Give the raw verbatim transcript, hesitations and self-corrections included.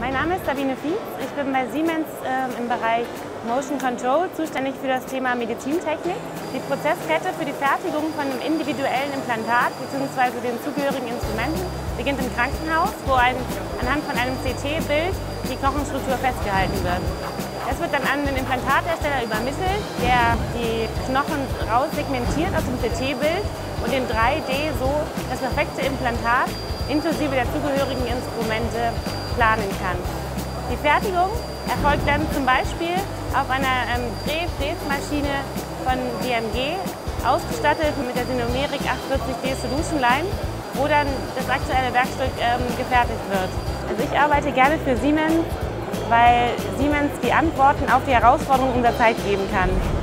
Mein Name ist Sabine Fietz. Ich bin bei Siemens äh, im Bereich Motion Control zuständig für das Thema Medizintechnik. Die Prozesskette für die Fertigung von einem individuellen Implantat bzw. den zugehörigen Instrumenten beginnt im Krankenhaus, wo ein, anhand von einem C T-Bild die Knochenstruktur festgehalten wird. Es wird dann an den Implantathersteller übermittelt, der die Knochen raussegmentiert aus dem C T-Bild und in drei D so das perfekte Implantat inklusive der zugehörigen Instrumente planen kann. Die Fertigung erfolgt dann zum Beispiel auf einer ähm, Dreh-Fräsmaschine von D M G, ausgestattet mit der Synomerik achtundvierzig D Solution Line, wo dann das aktuelle Werkstück ähm, gefertigt wird. Also ich arbeite gerne für Siemens, weil Siemens die Antworten auf die Herausforderungen unserer Zeit geben kann.